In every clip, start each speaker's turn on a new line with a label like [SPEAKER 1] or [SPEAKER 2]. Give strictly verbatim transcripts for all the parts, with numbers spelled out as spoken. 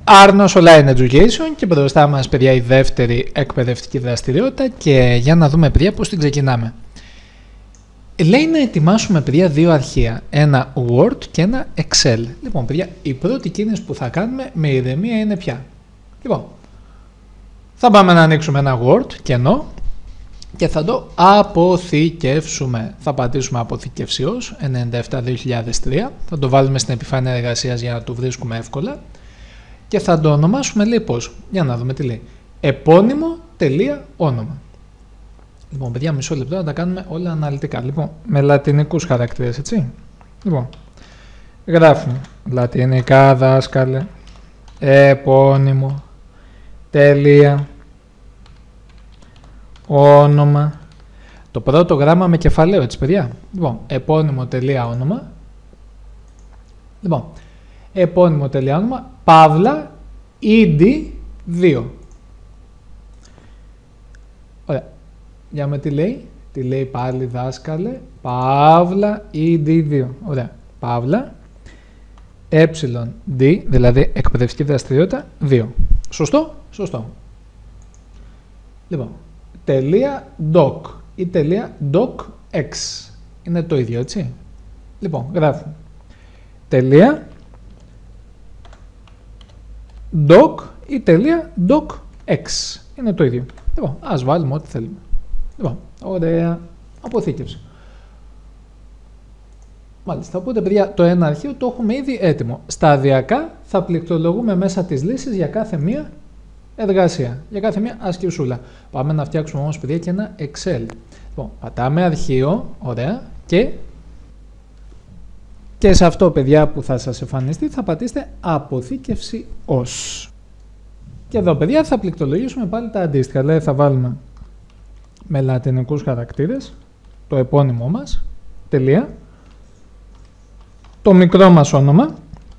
[SPEAKER 1] Άρνος Online Education και μπροστά μας, παιδιά, η δεύτερη εκπαιδευτική δραστηριότητα και για να δούμε, παιδιά, πώς την ξεκινάμε. Λέει να ετοιμάσουμε, παιδιά, δύο αρχεία, ένα Word και ένα Excel. Λοιπόν, παιδιά, η πρώτη κίνηση που θα κάνουμε με ηρεμία είναι ποια? Λοιπόν, θα πάμε να ανοίξουμε ένα Word κενό και θα το αποθηκεύσουμε. Θα πατήσουμε αποθηκεύσει ως ενενήντα επτά δύο χιλιάδες τρία, θα το βάλουμε στην επιφάνεια εργασίας για να το βρίσκουμε εύκολα και θα το ονομάσουμε, λέει, πώς? Για να δούμε τι λέει. Επώνυμο τελεία όνομα. Λοιπόν, παιδιά, μισό λεπτό να τα κάνουμε όλα αναλυτικά. Λοιπόν, με λατινικούς χαρακτήρες, έτσι. Λοιπόν, γράφουμε λατινικά, δάσκαλε, επώνυμο τελεία όνομα. Το πρώτο γράμμα με κεφαλαίο, έτσι, παιδιά. Λοιπόν, επώνυμο τελεία όνομα. Λοιπόν, επώνυμο τελεία όνομα, παύλα, ι ντι δύο. Ωραία. Για με τι λέει. Τι λέει πάλι, δάσκαλε, παύλα, ι ντι δύο. Ωραία. Παύλα, ε ντι, δηλαδή εκπαιδευτική δραστηριότητα δύο. Σωστό? Σωστό. Λοιπόν, τελεία doc ή τελεία docx. Είναι το ίδιο, έτσι. Λοιπόν, γράφουμε τελεία doc ή τελεία docx. Είναι το ίδιο. Λοιπόν, ας βάλουμε ό,τι θέλουμε. Λοιπόν, ωραία. Αποθήκευση. Μάλιστα, οπότε, παιδιά, το ένα αρχείο το έχουμε ήδη έτοιμο. Σταδιακά θα πληκτρολογούμε μέσα τις λύσεις για κάθε μία εργασία, για κάθε μία ασκησούλα. Πάμε να φτιάξουμε όμως, παιδιά, και ένα Excel. Λοιπόν, πατάμε αρχείο, ωραία, και, και σε αυτό, παιδιά, που θα σας εμφανιστεί θα πατήσετε αποθήκευση ως. Και εδώ, παιδιά, θα πληκτρολογήσουμε πάλι τα αντίστοιχα. Δηλαδή θα βάλουμε με λατινικούς χαρακτήρες το επώνυμό μας, τελεία, το μικρό μας όνομα,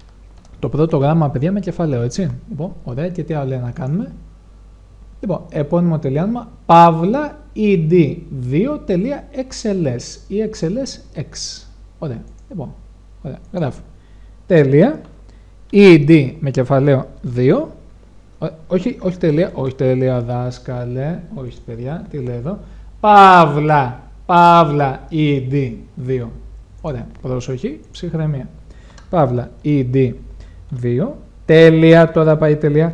[SPEAKER 1] το πρώτο γράμμα, παιδιά, με κεφαλαίο, έτσι. Λοιπόν, ωραία, και τι άλλο λέει να κάνουμε? Λοιπόν, επώνυμο τελεία όνομα, παύλα, ι ντι δύο τελεία εξ ελ ες ή εξ ελ ες X. Ωραία, λοιπόν, ωραία, γράφω. Τελεία, ι ντι με κεφαλαίο δύο, όχι, όχι τελεία, όχι τελεία, δάσκαλε, όχι, παιδιά, τι λέει εδώ? Παύλα, παύλα, ι ντι δύο. Ωραία, προσοχή, ψυχραιμία. Παύλα, ι ντι δύο, τέλεια, τώρα πάει τελεία,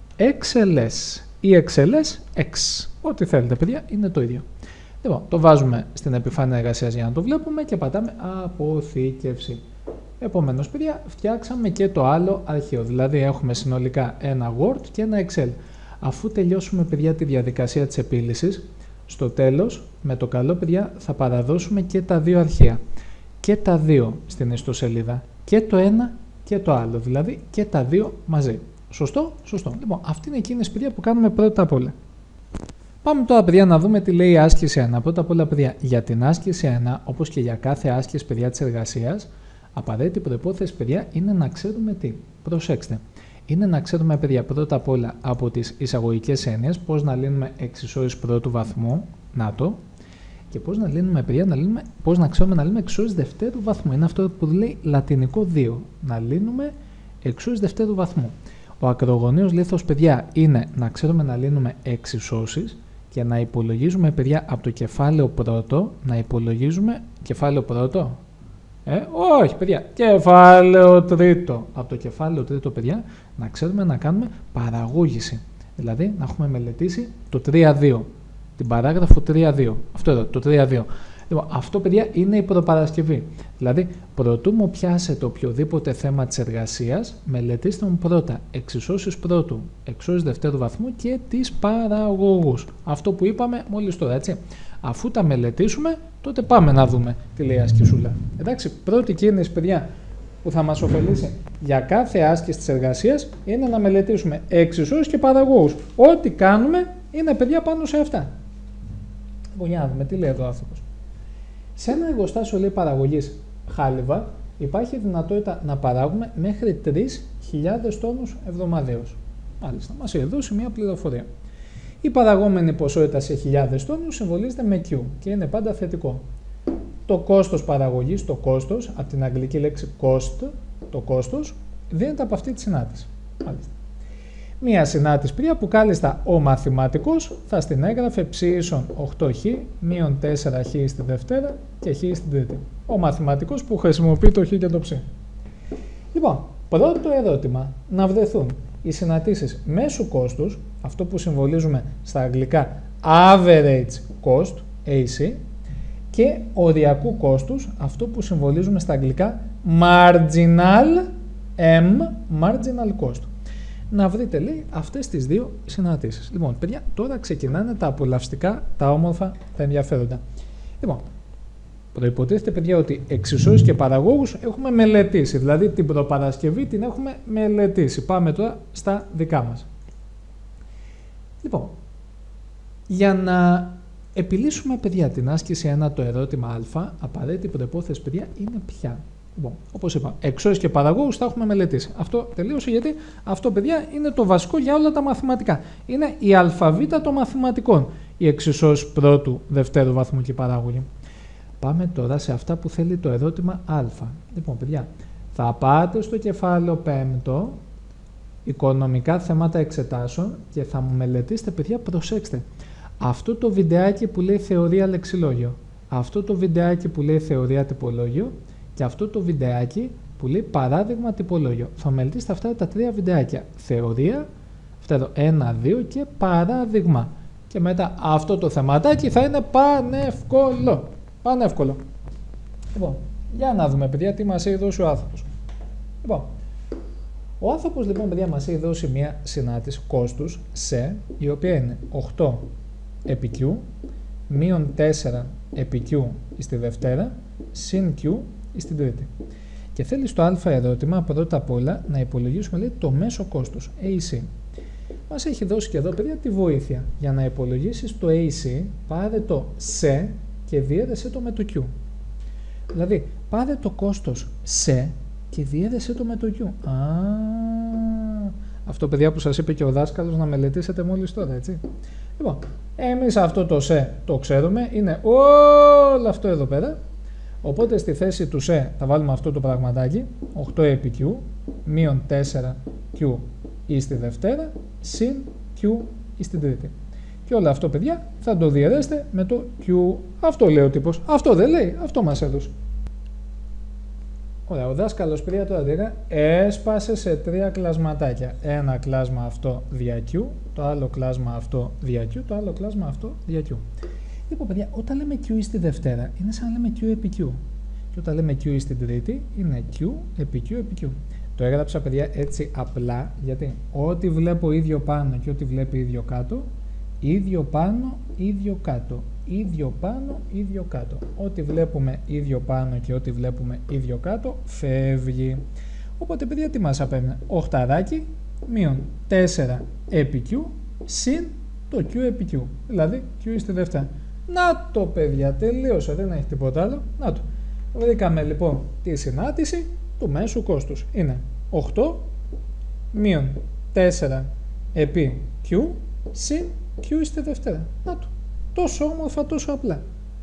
[SPEAKER 1] εξ ελ ες ή εξ ελ ες X. Ό,τι θέλετε, παιδιά, είναι το ίδιο. Λοιπόν, το βάζουμε στην επιφάνεια εργασίας για να το βλέπουμε και πατάμε αποθήκευση. Επομένως, παιδιά, φτιάξαμε και το άλλο αρχείο. Δηλαδή, έχουμε συνολικά ένα Word και ένα Excel. Αφού τελειώσουμε, παιδιά, τη διαδικασία της επίλυσης, στο τέλος, με το καλό, παιδιά, θα παραδώσουμε και τα δύο αρχεία. Και τα δύο στην ιστοσελίδα. Και το ένα και το άλλο. Δηλαδή, και τα δύο μαζί. Σωστό? Σωστό. Λοιπόν, αυτή είναι εκείνη, παιδιά, που κάνουμε πρώτα απ' όλα. Πάμε τώρα, παιδιά, να δούμε τι λέει η άσκηση ένα. Πρώτα απ' όλα, παιδιά, για την άσκηση ένα, όπως και για κάθε άσκηση, παιδιά, της εργασίας, απαραίτητη προϋπόθεση, παιδιά, είναι να ξέρουμε τι. Προσέξτε. Είναι να ξέρουμε, παιδιά, πρώτα απ' όλα από τις εισαγωγικές έννοιες, πώς να λύνουμε εξισώσεις πρώτου βαθμού, να το, και πώς να λύνουμε, παιδιά, να λύνουμε, πώς να ξέρουμε να λύνουμε εξισώσεις δευτέρου βαθμού. Είναι αυτό που λέει λατινικό δύο. Να λύνουμε εξισώσεις δευτέρου βαθμού. Ο ακρογωνίος λίθος, παιδιά, είναι να ξέρουμε να λύνουμε εξισώσεις και να υπολογίζουμε, παιδιά, από το κεφάλαιο πρώτο, να υπολογίζουμε κεφάλαιο πρώτο. Ε, όχι, παιδιά, κεφάλαιο τρίτο. Από το κεφάλαιο τρίτο, παιδιά, να ξέρουμε να κάνουμε παραγούγηση. Δηλαδή, να έχουμε μελετήσει το τρία δύο, την παράγραφο τρία δύο. Αυτό εδώ, το τρία δύο. Λοιπόν, αυτό, παιδιά, είναι η προπαρασκευή. Δηλαδή, προτού μου πιάσετε οποιοδήποτε θέμα της εργασίας, μελετήστε μου πρώτα εξισώσεις πρώτου, εξισώσεις δευτέρου βαθμού και τις παραγωγούς. Αυτό που είπαμε μόλις τώρα, έτσι. Αφού τα μελετήσουμε, τότε πάμε να δούμε τι λέει η ασκησούλα. Εντάξει, πρώτη κίνηση, παιδιά, που θα μας ωφελήσει για κάθε άσκηση της εργασίας είναι να μελετήσουμε εξισώσεις και παραγωγούς. Ό,τι κάνουμε είναι, παιδιά, πάνω σε αυτά. Λοιπόν, για να δούμε τι λέει εδώ ο άνθρωπος. Σε ένα εργοστάσιο, λέει, παραγωγής χάλιβα υπάρχει δυνατότητα να παράγουμε μέχρι τρεις χιλιάδες τόνους εβδομαδιαίως. Μάλιστα, μας έχει δώσει μια πληροφορία. Η παραγόμενη ποσότητα σε χιλιάδες τόνους συμβολίζεται με Q και είναι πάντα θετικό. Το κόστος παραγωγής, το κόστος, από την αγγλική λέξη cost, το κόστος, δίνεται από αυτή τη συνάντηση. Μάλιστα. Μία συνάντηση παιδιά που κάλλιστα ο μαθηματικός θα στην έγραφε ψ ίσον οκτώ χ μείον τέσσερα χ στη Δευτέρα και χ στην Τρίτη. Ο μαθηματικός που χρησιμοποιεί το χ και το ψ. Λοιπόν, πρώτο ερώτημα, να βρεθούν οι συναντήσεις μέσου κόστους, αυτό που συμβολίζουμε στα αγγλικά average cost, έι σι, και οριακού κόστους, αυτό που συμβολίζουμε στα αγγλικά marginal M, marginal cost. Να βρείτε λέει αυτές τις δύο συναντήσεις. Λοιπόν, παιδιά, τώρα ξεκινάνε τα απολαυστικά, τα όμορφα, τα ενδιαφέροντα. Λοιπόν, προϋποτίθεται παιδιά ότι εξισώσεις και παραγόγους έχουμε μελετήσει, δηλαδή την προπαρασκευή την έχουμε μελετήσει. Πάμε τώρα στα δικά μας. Λοιπόν, για να επιλύσουμε παιδιά την άσκηση ένα το ερώτημα α, απαραίτητη προϋπόθεση παιδιά είναι ποια. Λοιπόν, όπως είπα, εξώσεις και παραγόγους τα έχουμε μελετήσει. Αυτό τελείωσε γιατί αυτό παιδιά είναι το βασικό για όλα τα μαθηματικά. Είναι η αλφαβήτα των μαθηματικών. Οι εξισώσεις πρώτου, δευτέρου βαθμού και παράγωγοι. Πάμε τώρα σε αυτά που θέλει το ερώτημα α. Λοιπόν, παιδιά, θα πάτε στο κεφάλαιο πέμπτο, οικονομικά θέματα εξετάσεων και θα μου μελετήσετε, παιδιά, προσέξτε. Αυτό το βιντεάκι που λέει θεωρία λεξιλόγιο, αυτό το βιντεάκι που λέει θεωρία τυπολόγιο και αυτό το βιντεάκι που λέει παράδειγμα τυπολόγιο. Θα μελετήσετε αυτά τα τρία βιντεάκια. Θεωρία, αυτά εδώ, ένα, δύο και παράδειγμα. Και μετά αυτό το θεματάκι θα είναι πανεύκολο. Πανεύκολο. Λοιπόν, για να δούμε παιδιά τι μας έχει δώσει ο άνθρωπος. Λοιπόν, ο άνθρωπος λοιπόν παιδιά μας έχει δώσει μια συνάντηση κόστους σε, η οποία είναι οκτώ επί Q, μείον τέσσερα επί Q στη Δευτέρα, συν Q στην Τρίτη. Και θέλει στο α ερώτημα πρώτα απ' όλα να υπολογίσουμε λέει, το μέσο κόστος, έι σι. Μας έχει δώσει και εδώ παιδιά τη βοήθεια. Για να υπολογίσεις το έι σι, πάρε το σε και διέδεσέ το με το Q. Δηλαδή, πάρε το κόστος σε και διέδεσέ το με το Q. Α, αυτό παιδιά που σας είπε και ο δάσκαλος να μελετήσετε μόλις τώρα, έτσι. Λοιπόν, εμείς αυτό το σε το ξέρουμε, είναι όλο αυτό εδώ πέρα. Οπότε στη θέση του σε θα βάλουμε αυτό το πραγματάκι, οκτώ επί Q, μείον τέσσερα Q ή στη Δευτέρα, συν Q ή στην Τρίτη. Και όλο αυτό, παιδιά, θα το διαιρέσετε με το Q. Αυτό λέει ο τύπος. Αυτό δεν λέει. Αυτό μας έδωσε. Ωραία, ο δάσκαλος, παιδιά, τώρα δικά, έσπασε σε τρία κλασματάκια. Ένα κλάσμα αυτό δια Q, το άλλο κλάσμα αυτό δια Q, το άλλο κλάσμα αυτό δια Q. Λοιπόν, παιδιά, όταν λέμε Q στη Δευτέρα, είναι σαν να λέμε Q επί Q. Και όταν λέμε Q στην Τρίτη, είναι Q επί Q επί Q. Το έγραψα, παιδιά, έτσι απλά, γιατί ό,τι βλέπω ίδιο πάνω και ό,τι βλέπει ίδιο κάτω, ίδιο πάνω, ίδιο κάτω, ίδιο πάνω, ίδιο κάτω. Ό,τι βλέπουμε ίδιο πάνω και ό,τι βλέπουμε ίδιο κάτω, φεύγει. Οπότε, παιδιά, τι μας απέμεινε? Οχταράκι, μείον τέσσερα επί Q, συν το Q επί Q. Δηλαδή, Q στη Δευτέρα. Να το, παιδιά, τελείωσε, δεν έχει τίποτα άλλο. Να το. Βρήκαμε, λοιπόν, τη συνάντηση του μέσου κόστους. Είναι οκτώ μείον τέσσερα επί Q, συν Q στη Δευτέρα. Να το. Τόσο όμορφα, τόσο απλά.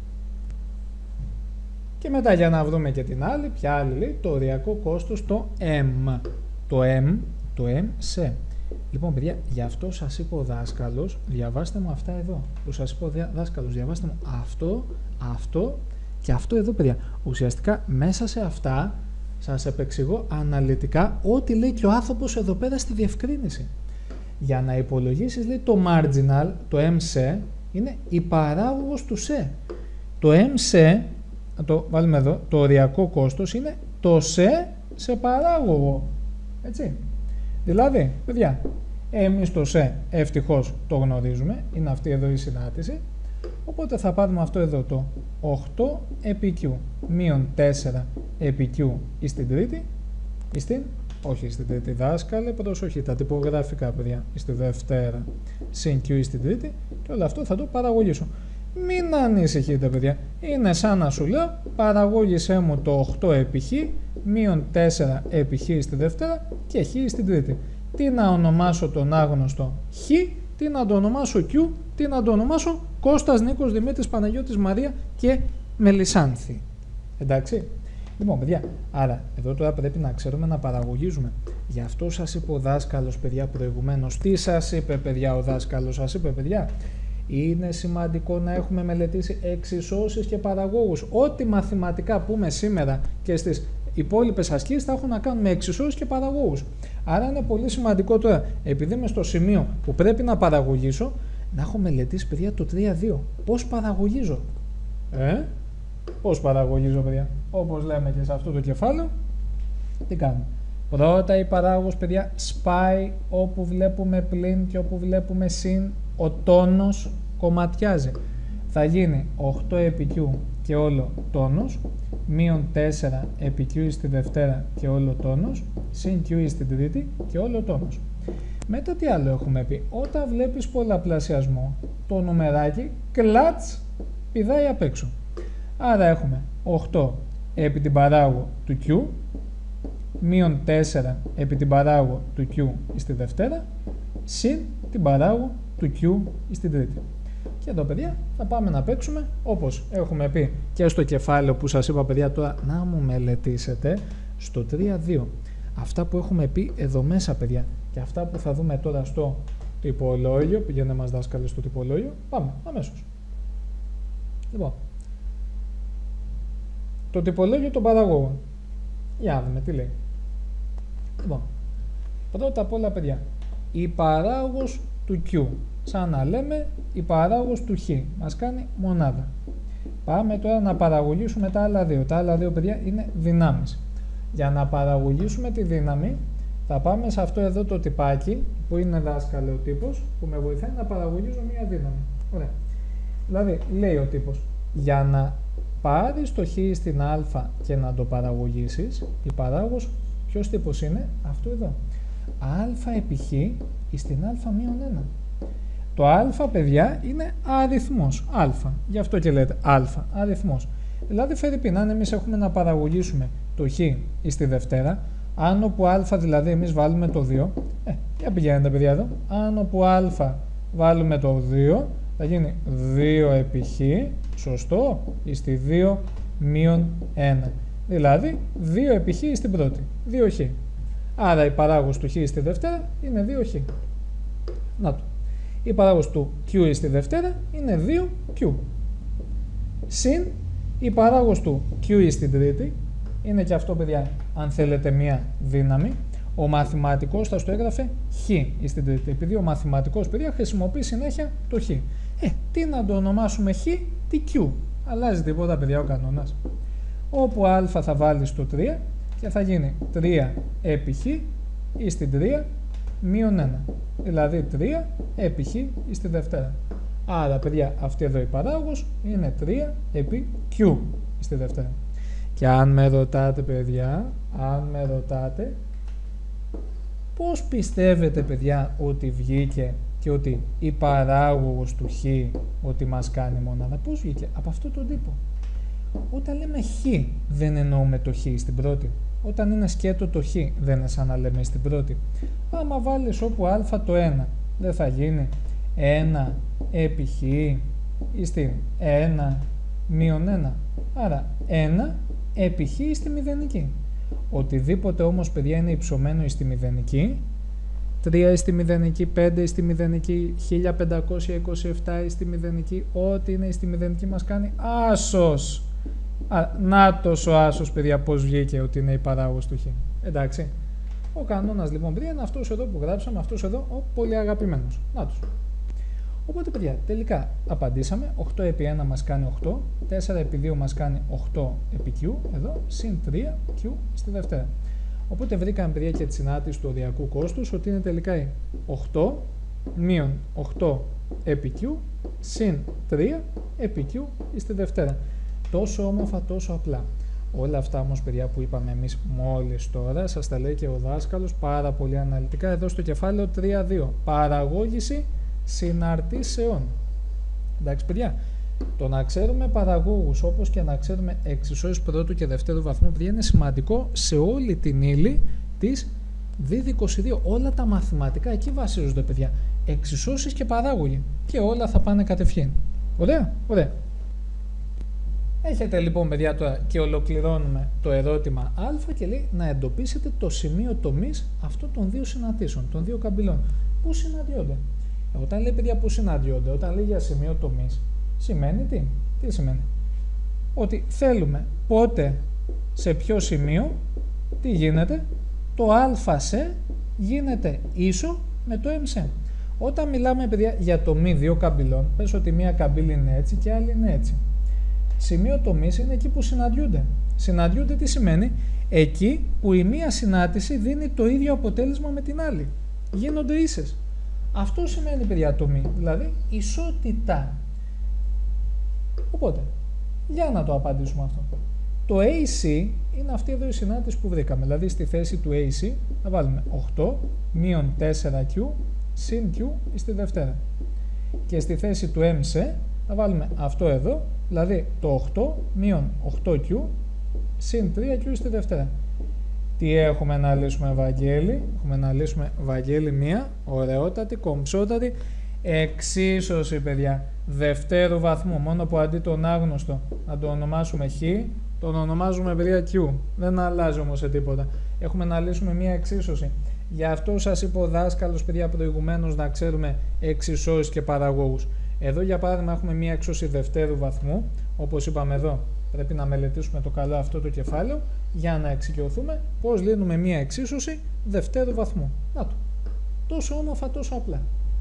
[SPEAKER 1] Και μετά για να βρούμε και την άλλη, ποια άλλη λέει, το οριακό κόστος, το M. Το M, το M σε. Λοιπόν, παιδιά, γι' αυτό σας είπε ο δάσκαλος, διαβάστε μου αυτά εδώ. Που σας είπε ο δάσκαλος, διαβάστε μου αυτό, αυτό και αυτό εδώ, παιδιά. Ουσιαστικά μέσα σε αυτά σας επεξηγώ αναλυτικά ό,τι λέει και ο άνθρωπος εδώ πέρα στη διευκρίνηση. Για να υπολογίσεις, λέει, το marginal, το M σε, είναι η παράγωγος του σε. Το M σε, να το βάλουμε εδώ, το οριακό κόστος είναι το σε σε παράγωγο. Έτσι. Δηλαδή, παιδιά, εμείς το σε ευτυχώς το γνωρίζουμε, είναι αυτή εδώ η συνάντηση. Οπότε θα πάρουμε αυτό εδώ το οκτώ επί Q, μείον τέσσερα επί Q στην Τρίτη, στην, όχι στην Τρίτη δάσκαλε, προσοχή, τα τυπογραφικά, παιδιά, στη Δευτέρα, συν Q στην Τρίτη και όλο αυτό θα το παραγωγήσω. Μην ανησυχείτε, παιδιά, είναι σαν να σου λέω, παραγώγησέ μου το οκτώ επί Χ, μείον τέσσερα επί Χ στη Δευτέρα και Χ στην Τρίτη. Τι να ονομάσω τον άγνωστο Χ, τι να το ονομάσω Q, τι να το ονομάσω Κώστας, Νίκος, Δημήτρης, Παναγιώτης, Μαρία και Μελισάνθη. Εντάξει. Λοιπόν, παιδιά, άρα εδώ τώρα πρέπει να ξέρουμε να παραγωγίζουμε. Γι' αυτό σας είπε ο δάσκαλος, παιδιά, προηγουμένως. Τι σας είπε, παιδιά, ο δάσκαλος? Σας είπε, παιδιά, είναι σημαντικό να έχουμε μελετήσει εξισώσεις και παραγόγους. Ό,τι μαθηματικά πούμε σήμερα και στις υπόλοιπες ασκήσεις θα έχουν να κάνουν με εξισώσεις και παραγόγους. Άρα είναι πολύ σημαντικό τώρα, επειδή είμαι στο σημείο που πρέπει να παραγωγήσω, να έχω μελετήσει, παιδιά, το τρία δύο. Πώς παραγωγίζω? Ε? Πώς παραγωγίζω, παιδιά? Όπως λέμε και σε αυτό το κεφάλαιο, τι κάνουμε? Πρώτα η παράγωγος, παιδιά, σπάει όπου βλέπουμε πλην και όπου βλέπουμε συν, ο τόνος κομματιάζει. Θα γίνει οκτώ επί Q και όλο τόνος, μείον τέσσερα επί Q στη Δευτέρα και όλο τόνος, συν Q στην Τρίτη και όλο τόνος. Μετά τι άλλο έχουμε πει? Όταν βλέπεις πολλαπλασιασμό, το νομεράκι κλατς πηδάει απ' έξω. Άρα έχουμε οκτώ επί την παράγωγο του Q, μείον τέσσερα επί την παράγωγο του Q στη Δευτέρα, συν την παράγωγο του Q στην Τρίτη. Και εδώ, παιδιά, θα πάμε να παίξουμε όπως έχουμε πει και στο κεφάλαιο που σας είπα, παιδιά, τώρα να μου μελετήσετε στο τρία δύο. Αυτά που έχουμε πει εδώ μέσα, παιδιά, και αυτά που θα δούμε τώρα στο τυπολόγιο. Πηγαίνε μας, δάσκαλε, στο τυπολόγιο. Πάμε αμέσως. Λοιπόν, το τυπολόγιο των παραγόγων. Για να δούμε τι λέει. Λοιπόν, πρώτα απ' όλα, παιδιά, η παράγωγος του Q, σαν να λέμε η παράγωγος του Χ, μας κάνει μονάδα. Πάμε τώρα να παραγωγήσουμε τα άλλα δύο. Τα άλλα δύο, παιδιά, είναι δυνάμεις. Για να παραγωγήσουμε τη δύναμη, θα πάμε σε αυτό εδώ το τυπάκι, που είναι, δάσκαλε, ο τύπος, που με βοηθάει να παραγωγήσω μία δύναμη. Ωραία. Δηλαδή, λέει ο τύπος, για να πάρεις το Χ στην Α και να το παραγωγήσεις, η παράγωγος ποιος τύπος είναι? Αυτό εδώ. Α επί Χ στην Α μείον ένα. Το α, παιδιά, είναι αριθμός. Α. Γι' αυτό και λέτε α, αριθμός. Δηλαδή, φερειπίν, αν εμείς έχουμε να παραγωγήσουμε το Χ στη Δευτέρα, αν όπου α, δηλαδή, εμείς βάλουμε το δύο, ε, για πηγαίνετε, παιδιά, εδώ, αν όπου α βάλουμε το δύο, θα γίνει δύο επί Χ, σωστό, στη δύο μείον ένα. Δηλαδή, δύο επί Χ στην πρώτη, δύο Χ. Άρα η παράγωγος του Χ στη Δευτέρα είναι δύο Χ. Να το. Η παράγωγος του Q στη Δευτέρα είναι δύο Q. Συν η παράγωγος του Q στην Τρίτη είναι και αυτό, παιδιά, αν θέλετε, μία δύναμη. Ο μαθηματικός θα στο έγραφε Χ στην Τρίτη. Επειδή ο μαθηματικός, παιδιά, χρησιμοποιεί συνέχεια το Χ. Ε, τι να το ονομάσουμε Χ, τι Q. Αλλάζει τίποτα, παιδιά, ο κανόνας. Όπου α θα βάλει στο τρία και θα γίνει τρία επί Χ ή στην τρία μείον ένα. Δηλαδή τρία επί Χ στη Δευτέρα. Άρα, παιδιά, αυτή εδώ η παράγωγος είναι τρία επί Q στη Δευτέρα. Και αν με ρωτάτε, παιδιά, αν με ρωτάτε, πώς πιστεύετε, παιδιά, ότι βγήκε και ότι η παράγωγος του Χ ότι μας κάνει μονάδα? Πώς βγήκε? Από αυτό τον τύπο. Όταν λέμε Χ, δεν εννοούμε το Χ στην πρώτη. Όταν είναι σκέτο το Χ, δεν είναι σαν να λέμε στην πρώτη. Άμα βάλεις όπου α το ένα, δεν θα γίνει ένα επί Χ ή στην ένα μείον ένα. Άρα ένα επί Χ στη μηδενική. Οτιδήποτε όμως, παιδιά, είναι υψωμένο στη μηδενική, τρία στη μηδενική, πέντε στη μηδενική, χίλια πεντακόσια είκοσι επτά στη μηδενική, ό,τι είναι στη μηδενική μας κάνει άσος. Α, νάτος ο άσος, παιδιά, πώς βγήκε ότι είναι η παράγωγος του Χ. Εντάξει. Ο κανόνας, λοιπόν, παιδιά, είναι αυτός εδώ που γράψαμε, αυτός εδώ ο πολύ αγαπημένος. Νάτος. Οπότε, παιδιά, τελικά απαντήσαμε. οκτώ επί ένα μας κάνει οκτώ, τέσσερα επί δύο μας κάνει οκτώ επί Q, εδώ, συν τρία Q στη Δευτέρα. Οπότε βρήκαμε, παιδιά, και τη συνάρτηση του οριακού κόστους, ότι είναι τελικά οκτώ μείον οκτώ επί Q συν τρία επί Q στη Δευτέρα. Τόσο όμορφα, τόσο απλά. Όλα αυτά όμως, παιδιά, που είπαμε εμείς μόλις τώρα, σας τα λέει και ο δάσκαλος πάρα πολύ αναλυτικά εδώ στο κεφάλαιο τρία δύο. Παραγώγηση συναρτήσεων. Εντάξει, παιδιά, το να ξέρουμε παραγόγους όπως και να ξέρουμε εξισώσεις πρώτου και δευτέρου βαθμού, παιδιά, είναι σημαντικό σε όλη την ύλη της ΔΥΔ είκοσι δύο. Όλα τα μαθηματικά εκεί βασίζονται, παιδιά. Εξισώσεις και παράγωγοι. Και όλα θα πάνε κατευθείαν. Ωραία, ωραία. Έχετε λοιπόν παιδιά τώρα και ολοκληρώνουμε το ερώτημα α και λέει να εντοπίσετε το σημείο τομής αυτών των δύο συναντήσεων, των δύο καμπυλών. Πού συναντιόνται. Όταν λέει παιδιά πού συναντιόνται, όταν λέει για σημείο τομής, σημαίνει τι, τι σημαίνει. Ότι θέλουμε πότε, σε ποιο σημείο, τι γίνεται, το α σε γίνεται ίσο με το εμ σε. Όταν μιλάμε παιδιά για τομή δύο καμπυλών, πες ότι μία καμπύλη είναι έτσι και άλλη είναι έτσι. Σημείο τομής είναι εκεί που συναντιούνται. Συναντιούνται τι σημαίνει, εκεί που η μία συνάντηση δίνει το ίδιο αποτέλεσμα με την άλλη. Γίνονται ίσες. Αυτό σημαίνει παιδιά τομή, δηλαδή ισότητα. Οπότε, για να το απαντήσουμε αυτό. Το έι σι είναι αυτή εδώ η συνάντηση που βρήκαμε, δηλαδή στη θέση του έι σι θα βάλουμε οκτώ μείον τέσσερα κιου συν Q στη Δευτέρα. Και στη θέση του εμ σε θα βάλουμε αυτό εδώ, δηλαδή το οκτώ μείον οκτώ κιου συν τρία κιου στη Δευτέρα. Τι έχουμε να λύσουμε, Βαγγέλη? Έχουμε να λύσουμε, Βαγγέλη, μία ωραιότατη, κομψότατη εξίσωση, παιδιά, δευτέρου βαθμού. Μόνο που αντί τον άγνωστο να το ονομάσουμε χ, τον ονομάζουμε παιδιά Q. Δεν αλλάζει όμως σε τίποτα. Έχουμε να λύσουμε μία εξίσωση. Γι' αυτό σας είπε ο δάσκαλος, παιδιά, προηγουμένως να ξέρουμε εξισώσεις και παραγωγούς. Εδώ για παράδειγμα έχουμε μία εξίσωση δευτέρου βαθμού. Όπως είπαμε εδώ, πρέπει να μελετήσουμε το καλό αυτό το κεφάλαιο για να εξοικειωθούμε πώς λύνουμε μία εξίσωση δευτέρου βαθμού. Να το. Τόσο όμορφα, τόσο απλά.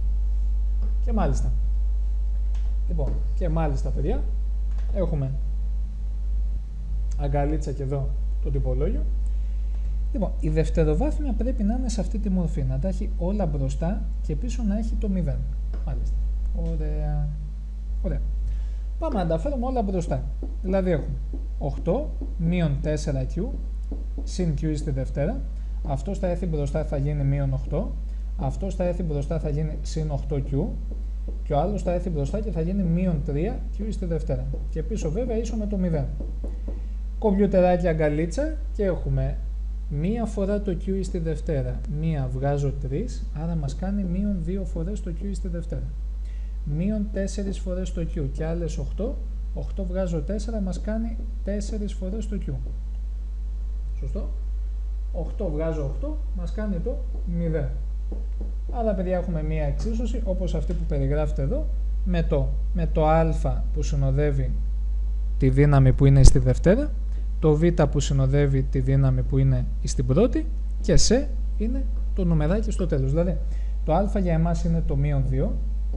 [SPEAKER 1] Και μάλιστα. Λοιπόν, και μάλιστα παιδιά, έχουμε αγκαλίτσα και εδώ το τυπολόγιο. Λοιπόν, η δευτεροβάθμια πρέπει να είναι σε αυτή τη μορφή, να τα έχει όλα μπροστά και πίσω να έχει το μηδέν. Μάλιστα. Ωραία. Ωραία. Πάμε να τα φέρουμε όλα μπροστά. Δηλαδή έχουμε οκτώ μείον τέσσερα κιου συν Q στη Δευτέρα. Αυτό θα έρθει μπροστά, θα γίνει μείον οκτώ. Αυτό θα έρθει μπροστά, θα γίνει συν οκτώ κιου. Και ο άλλος θα έρθει μπροστά και θα γίνει μείον τρία κιου στη Δευτέρα. Και πίσω βέβαια ίσο με το μηδέν. Κομπιουτεράκι αγκαλίτσα και έχουμε μία φορά το Q στη Δευτέρα. Μία βγάζω τρεις, άρα μας κάνει μείον δύο φορές το Q στη Δευτέρα. Μείον τέσσερις φορές το Q και άλλες οκτώ. οκτώ βγάζω τέσσερα, μας κάνει τέσσερις φορές το Q. Σωστό. οκτώ βγάζω οκτώ, μας κάνει το μηδέν. Άρα παιδιά έχουμε μία εξίσωση όπως αυτή που περιγράφεται εδώ με το, με το α που συνοδεύει τη δύναμη που είναι στη Δευτέρα, το β που συνοδεύει τη δύναμη που είναι στην πρώτη και σε είναι το νομεράκι στο τέλος. Δηλαδή το α για εμάς είναι το μείον δύο,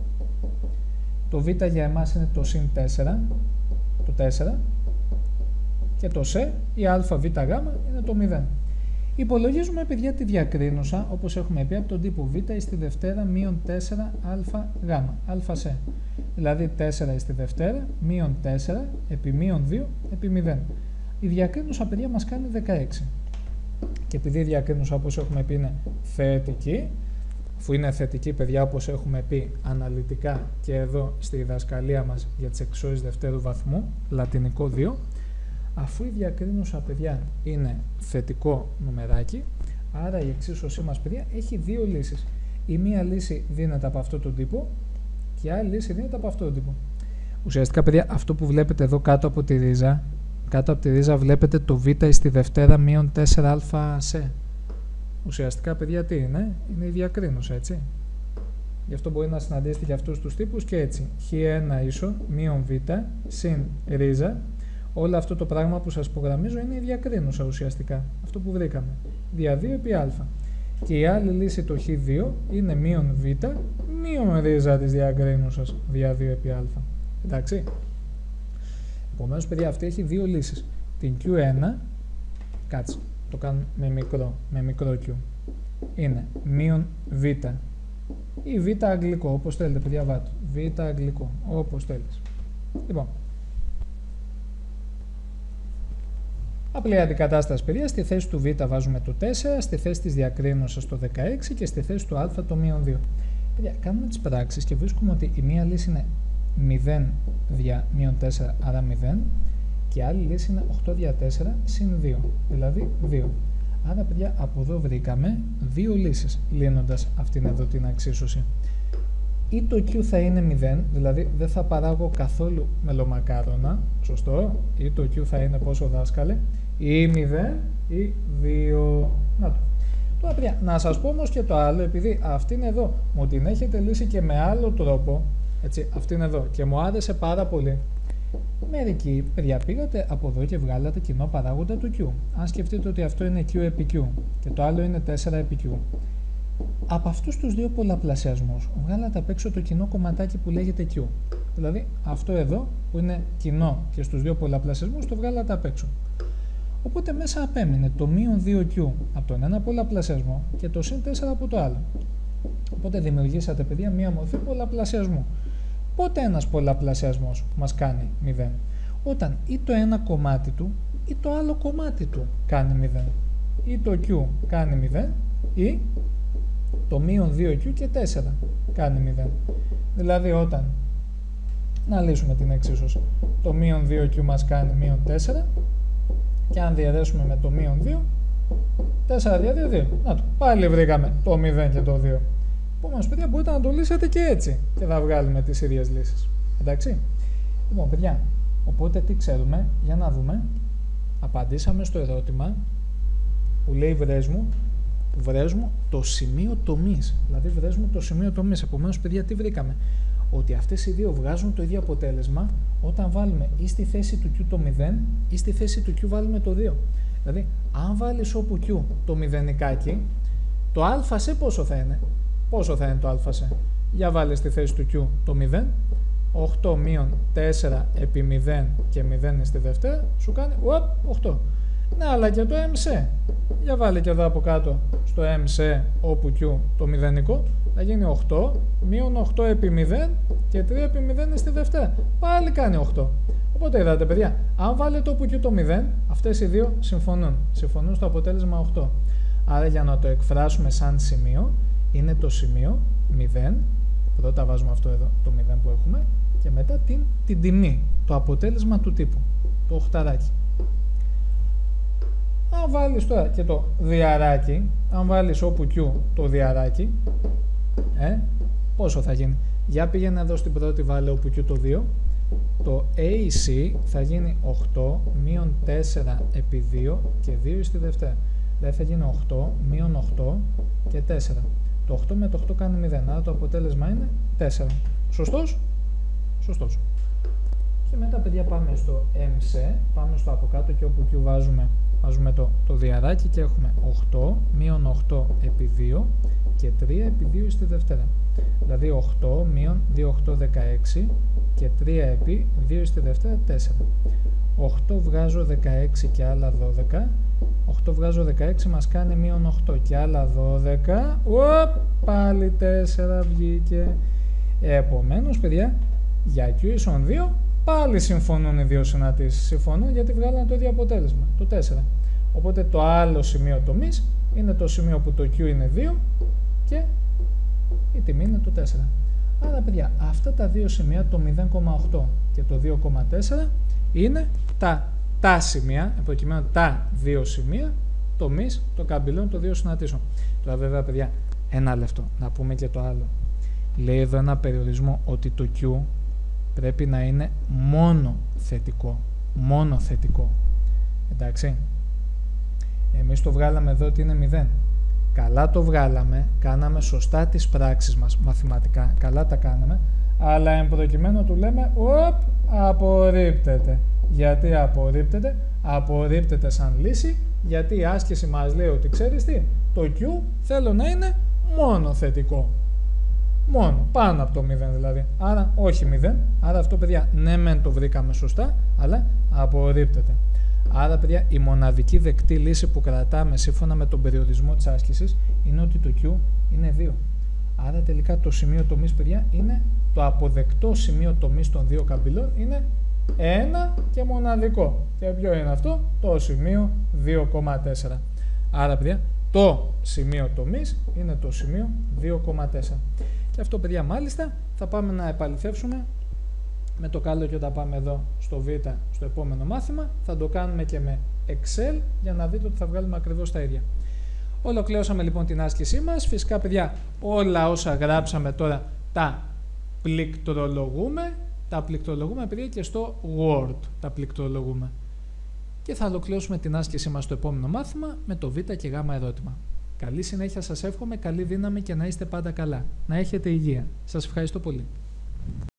[SPEAKER 1] το β για εμάς είναι το συν τέσσερα, το τέσσερα και το σε η α β γ είναι το μηδέν. Υπολογίζουμε παιδιά τη διακρίνουσα όπως έχουμε πει από τον τύπο β στη Δευτέρα μείον τέσσερα α γ, α σε. Δηλαδή τέσσερα στη Δευτέρα μείον τέσσερα επί μείον δύο επί μηδέν. Η διακρίνουσα παιδιά μας κάνει δεκαέξι. Και επειδή η διακρίνουσα όπως έχουμε πει είναι θετική, αφού είναι θετική παιδιά όπως έχουμε πει αναλυτικά και εδώ στη διδασκαλία μας για τις εξισώσεις δευτέρου βαθμού, λατινικό δύο, αφού η διακρίνουσα παιδιά είναι θετικό νομεράκι, άρα η εξίσωσή μας παιδιά έχει δύο λύσεις. Η μία λύση δίνεται από αυτόν τον τύπο και η άλλη λύση δίνεται από αυτόν τον τύπο. Ουσιαστικά παιδιά αυτό που βλέπετε εδώ κάτω από τη ρίζα, κάτω από τη ρίζα βλέπετε το β στη Δευτέρα μείον τέσσερα α σε. Ουσιαστικά παιδιά τι είναι, είναι η διακρίνουσα, έτσι. Γι' αυτό μπορεί να συναντήσετε για αυτούς τους τύπους και έτσι. χ ένα ίσο μείον β συν ρίζα. Όλο αυτό το πράγμα που σας υπογραμμίζω είναι η διακρίνουσα ουσιαστικά. Αυτό που βρήκαμε. Δια δύο επί α. Και η άλλη λύση το χ δύο είναι μείον β μείον ρίζα της διακρίνουσας δια δύο επί α. Εντάξει. Επομένως παιδιά αυτή έχει δύο λύσεις. Την κιου ένα, κάτσε, το κάνω με μικρό, με μικρό Q. Είναι μείον β ή β αγγλικό, όπως θέλετε παιδιά βάτω. Β αγγλικό, όπως θέλεις. Λοιπόν, απλή αντικατάσταση παιδιά, στη θέση του β βάζουμε το τέσσερα, στη θέση της διακρίνωσας το δεκαέξι και στη θέση του α το μείον δύο. Παιδιά, κάνουμε τις πράξεις και βρίσκουμε ότι η μία λύση είναι μηδέν δια μείον τέσσερα, άρα μηδέν, και η άλλη λύση είναι οκτώ δια τέσσερα συν δύο, δηλαδή δύο. Άρα παιδιά από εδώ βρήκαμε δύο λύσεις λύνοντας αυτήν εδώ την αξίσωση. ή το Q θα είναι μηδέν, δηλαδή δεν θα παράγω καθόλου μελομακάρονα, σωστό, ή το Q θα είναι πόσο δάσκαλε, ή μηδέν ή δύο. Να το. Τώρα παιδιά, να σας πω όμως και το άλλο, επειδή αυτήν εδώ μου την έχετε λύσει και με άλλο τρόπο, έτσι, αυτήν εδώ, και μου άρεσε πάρα πολύ. Μερικοί παιδιά πήγατε από εδώ και βγάλατε κοινό παράγοντα του Q. Αν σκεφτείτε ότι αυτό είναι Q επί Q και το άλλο είναι τέσσερα επί Q. Από αυτούς τους δύο πολλαπλασιασμούς βγάλατε απ' έξω το κοινό κομματάκι που λέγεται Q. Δηλαδή αυτό εδώ που είναι κοινό και στους δύο πολλαπλασιασμούς το βγάλατε απ' έξω. Οπότε μέσα απέμεινε το μείον δύο Q από τον ένα πολλαπλασιασμό και το συν τέσσερα από το άλλο. Οπότε δημιουργήσατε παιδιά μία μορφή πολλαπλασιασμού. Πότε ένας πολλαπλασιασμός μας κάνει μηδέν? Όταν ή το ένα κομμάτι του ή το άλλο κομμάτι του κάνει μηδέν. Ή το Q κάνει μηδέν ή το μείον δύο Q και τέσσερα κάνει μηδέν. Δηλαδή όταν, να λύσουμε την εξίσωση, το μείον δύο Q μας κάνει μείον τέσσερα και αν διαιρέσουμε με το μείον δύο, τέσσερα δια δύο, δύο. Να το, πάλι βρήκαμε το μηδέν και το δύο. Όμως παιδιά μπορείτε να το λύσετε και έτσι και θα βγάλουμε τις ίδιες λύσεις. Εντάξει. Λοιπόν παιδιά, οπότε τι ξέρουμε, για να δούμε. Απαντήσαμε στο ερώτημα που λέει βρες μου, βρες μου το σημείο τομής. Δηλαδή βρες μου το σημείο τομής. Επομένως παιδιά τι βρήκαμε? Ότι αυτές οι δύο βγάζουν το ίδιο αποτέλεσμα όταν βάλουμε ή στη θέση του Q το μηδέν ή στη θέση του Q βάλουμε το δύο. Δηλαδή αν βάλεις όπου Q το μηδενικάκι, το α σε πόσο θα είναι? Πόσο θα είναι το α σε? Για βάλε στη θέση του Q το μηδέν, οκτώ μείον τέσσερα επί μηδέν και μηδέν στη δευτέρα, σου κάνει οπ, οκτώ. Ναι, αλλά και το εμ-σε. Για βάλε και εδώ από κάτω στο εμ-σε όπου Q το μηδενικό, θα γίνει οκτώ μείον οκτώ επί μηδέν και τρία επί μηδέν στη δευτέρα. Πάλι κάνει οκτώ. Οπότε είδατε παιδιά, αν βάλετε όπου Q το μηδέν, αυτές οι δύο συμφωνούν. Συμφωνούν στο αποτέλεσμα οκτώ. Άρα για να το εκφράσουμε σαν σημείο, είναι το σημείο μηδέν, πρώτα βάζουμε αυτό εδώ το μηδέν που έχουμε και μετά την, την τιμή, το αποτέλεσμα του τύπου, το οχταράκι. Αν βάλεις τώρα και το διαράκι, αν βάλεις όπου Q το διαράκι, ε, πόσο θα γίνει? Για πήγαινε εδώ στην πρώτη, βάλε όπου Q το δύο, το έι σι θα γίνει οκτώ μείον τέσσερα επί δύο και δύο στη δευτέρα. Δηλαδή θα γίνει οκτώ μείον οκτώ και τέσσερα. Το οκτώ με το οκτώ κάνει μηδέν, άρα το αποτέλεσμα είναι τέσσερα. Σωστός? Σωστός. Και μετά παιδιά πάμε στο εμ-σε, πάμε στο από κάτω και όπου Q βάζουμε, βάζουμε το, το διαράκι και έχουμε οκτώ μείον οκτώ επί δύο και τρία επί δύο στη δευτέρα. Δηλαδή οκτώ μείον δύο οκτώ δεκαέξι και τρία επί δύο στη δευτέρα τέσσερα. οκτώ βγάζω δεκαέξι και άλλα δώδεκα. οκτώ βγάζω δεκαέξι μας κάνει μείον οκτώ και άλλα δώδεκα. Οπ, πάλι τέσσερα βγήκε. Επομένως παιδιά, για Q ίσον δύο πάλι συμφωνούν οι δύο συναντήσεις. Συμφωνούν γιατί βγάλανε το ίδιο αποτέλεσμα, το τέσσερα. Οπότε το άλλο σημείο τομής είναι το σημείο που το Q είναι δύο και η τιμή είναι το τέσσερα. Άρα παιδιά, αυτά τα δύο σημεία, το μηδέν κόμμα οκτώ και το δύο κόμμα τέσσερα, είναι τα, τα σημεία, προκειμένου τα δύο σημεία τομής των καμπυλών των δύο συναντήσεων. Τώρα βέβαια παιδιά, ένα λεπτό, να πούμε και το άλλο. Λέει εδώ ένα περιορισμό ότι το Q πρέπει να είναι μόνο θετικό. Μόνο θετικό. Εντάξει. Εμείς το βγάλαμε εδώ ότι είναι μηδέν. Καλά το βγάλαμε, κάναμε σωστά τις πράξεις μας μαθηματικά, καλά τα κάναμε, αλλά εν προκειμένου του λέμε, οπ, απορρίπτεται. Γιατί απορρίπτεται? Απορρίπτεται σαν λύση, γιατί η άσκηση μας λέει ότι ξέρεις τι, το Q θέλω να είναι μόνο θετικό. Μόνο, πάνω από το μηδέν δηλαδή. Άρα όχι μηδέν, άρα αυτό παιδιά ναι μεν το βρήκαμε σωστά, αλλά απορρίπτεται. Άρα παιδιά η μοναδική δεκτή λύση που κρατάμε σύμφωνα με τον περιορισμό της άσκησης είναι ότι το Q είναι δύο. Άρα τελικά το σημείο τομής παιδιά είναι το αποδεκτό σημείο τομής των δύο καμπυλών είναι ένα και μοναδικό. Και ποιο είναι αυτό? Το σημείο δύο κόμμα τέσσερα. Άρα παιδιά το σημείο τομής είναι το σημείο δύο κόμμα τέσσερα. Και αυτό παιδιά μάλιστα θα πάμε να επαληθεύσουμε με το καλό και όταν πάμε εδώ στο Β στο επόμενο μάθημα θα το κάνουμε και με Excel για να δείτε ότι θα βγάλουμε ακριβώς τα ίδια. Ολοκληρώσαμε λοιπόν την άσκησή μας. Φυσικά παιδιά όλα όσα γράψαμε τώρα τα πληκτρολογούμε, τα πληκτρολογούμε παιδιά και στο Word τα πληκτρολογούμε. Και θα ολοκληρώσουμε την άσκησή μας στο επόμενο μάθημα με το Β και Γ ερώτημα. Καλή συνέχεια σας εύχομαι, καλή δύναμη και να είστε πάντα καλά. Να έχετε υγεία. Σας ευχαριστώ πολύ.